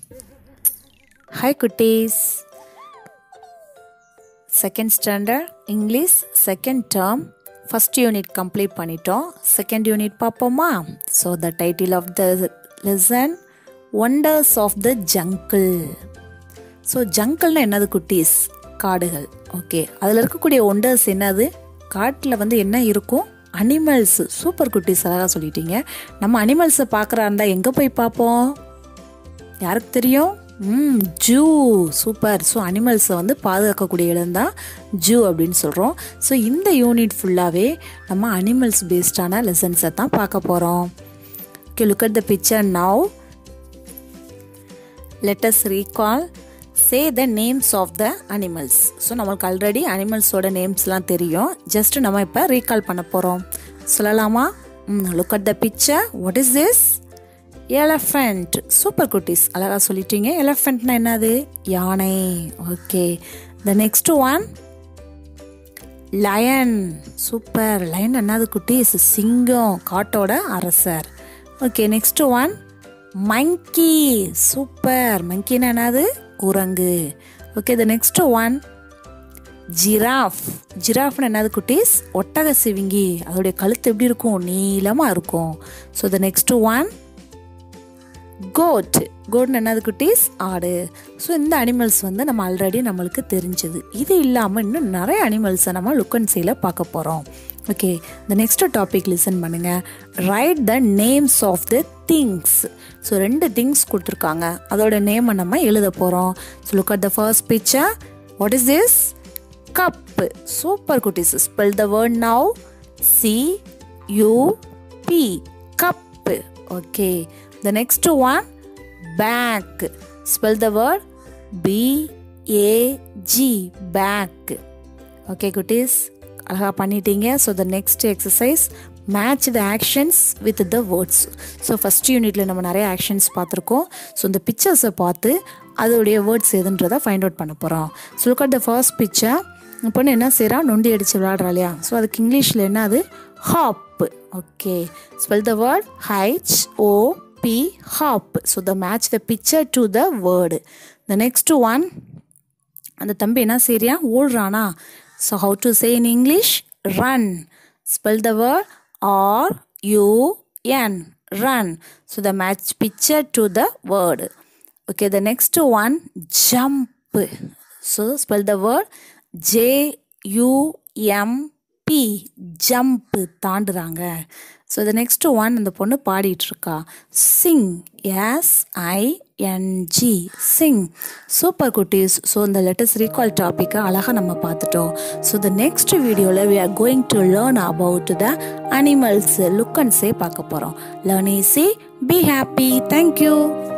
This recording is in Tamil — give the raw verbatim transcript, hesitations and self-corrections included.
Hi Kutties. Second standard English second term first unit complete பண்ணிட்டோம். Second unit பாப்போமா? So the title of the lesson Wonders of the Jungle. So jungle என்னது குட்டீஸ்? காடுகள். ஓகே, அதில் இருக்கக்கூடிய ஒண்டர்ஸ் என்னது? காட்டில் வந்து என்ன இருக்கும்? அனிமல்ஸ். சூப்பர் குட்டீஸ், அழகாக சொல்லிட்டீங்க. நம்ம அனிமல்ஸை பார்க்குறா இருந்தால் எங்கே போய் பார்ப்போம்? யாருக்கு தெரியும்? ம் ஜூ. சூப்பர். ஸோ அனிமல்ஸை வந்து பாதுகாக்கக்கூடிய இடம் தான் ஜூ அப்படின்னு சொல்கிறோம். ஸோ இந்த யூனிட் ஃபுல்லாகவே நம்ம அனிமல்ஸ் பேஸ்டான லெசன்ஸை தான் பார்க்க போகிறோம். Okay, look at the picture now. Let us recall. Say the names of the animals. So நம்மளுக்கு ஆல்ரெடி அனிமல்ஸோட நேம்ஸ்லாம் தெரியும். ஜஸ்ட் நம்ம இப்போ ரீகால் பண்ண போகிறோம். சொல்லலாமா? ம் look at the picture. What is this? Elephant. Super குட்டீஸ், அழகாக சொல்லிட்டீங்க. எலஃபண்ட்னா என்னது? யானை. Okay, the next one lion. Super. Lion என்னது குட்டீஸ்? சிங்கம், காட்டோட அரசர். Okay, next one monkey. Super. மங்கினா என்னது? குரங்கு. Okay, the next one giraffe. ஜிராஃப்னு என்னது குட்டீஸ்? ஒட்டக சிவிங்கி. அதோடைய கழுத்து எப்படி இருக்கும்? நீளமாக இருக்கும். So the next one goat. கோட்னு என்னது குட்டீஸ்? ஆடு. ஸோ இந்த அனிமல்ஸ் வந்து நம்ம ஆல்ரெடி நம்மளுக்கு தெரிஞ்சது. இது இல்லாமல் இன்னும் நிறைய அனிமல்ஸை நம்ம லுக் அண்ட் சீல பார்க்க போகிறோம். Okay, the next topic listen பண்ணுங்க. Write the names of the things. So ரெண்டு திங்ஸ் கொடுத்துருக்காங்க, அதோட நேமை நம்ம எழுத போகிறோம். So look at the first picture. What is this? Cup. Super குட்டீஸ். Spell the word now. C U P. Cup. Okay, the next one bag. Spell the word B A G. Bag. Okay குட்டீஸ், அழகாக பண்ணிட்டீங்க. So the next exercise match the actions with the words. So first யூனிட்டில் நம்ம நிறைய ஆக்ஷன்ஸ் பார்த்துருக்கோம். ஸோ இந்த பிக்சர்ஸை பார்த்து அதோடைய வேர்ட்ஸ் எதுன்றதை ஃபைண்ட் அவுட் பண்ண போகிறோம். So look at the first picture. இப்போ என்ன செய்கிறா? நொண்டி அடித்து விளையாடுறா இல்லையா? ஸோ அதுக்கு இங்கிலீஷில் என்ன? அது hop. Okay, spell the word H O P. Hop. So the match the picture to the word. The next one, அந்த தம்பி என்ன செய்யறியா? ஓடுறானா? So how to say in English? Run. Spell the word R U N. Run. So the match picture to the word. Okay, the next one jump. So spell the word J U M P. Jump. தாண்டுறாங்க. So the next one, அந்த பொண்ணு பாடிட்டு இருக்கா. Sing. S I N G. Sing. Super குட்டீஸ். ஸோ இந்த லெட்டஸ் ரீகால் டாப்பிக்கை அழகாக நம்ம பார்த்துட்டோம். ஸோ the next வீடியோவில் we are going to learn about the animals. Look and say பார்க்க போகிறோம். Learn easy. Be happy. Thank you.